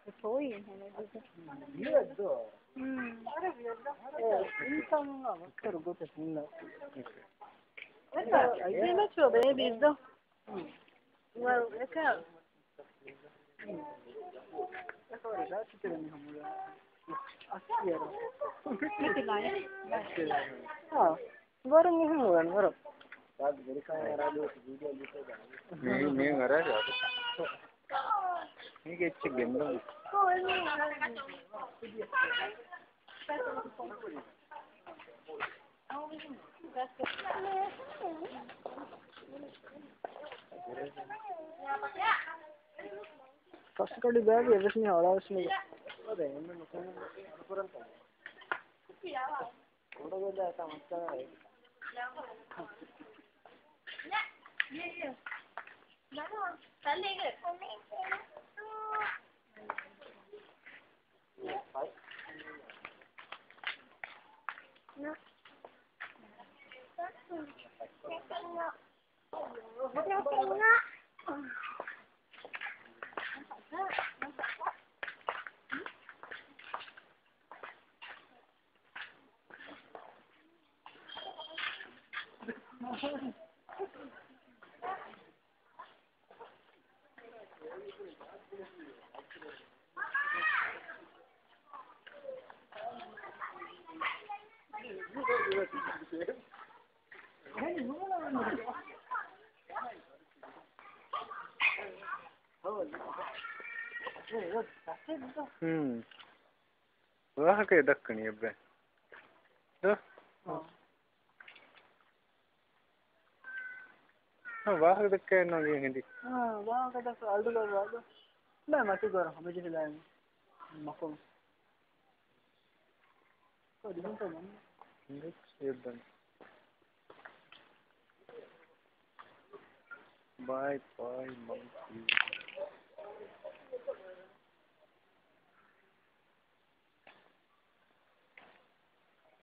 Foi, né? Viado. Então, não, quero gosto assim, não. Aí vem na sua baby, though. Well, it's out. Baru ngehang baru. Ini nggak ada. Ini kayak cek gendong. Custody bag everything all उसमें अरे मैं वह के दक्कनी अब तो हाँ वाह दक्के ना ये हिंदी हाँ वाह का दक्के आलू का वाह मैं मत करो हमें जिसे लाएंगे मको तो दिन तो मन ये बन बाय बाय मंकी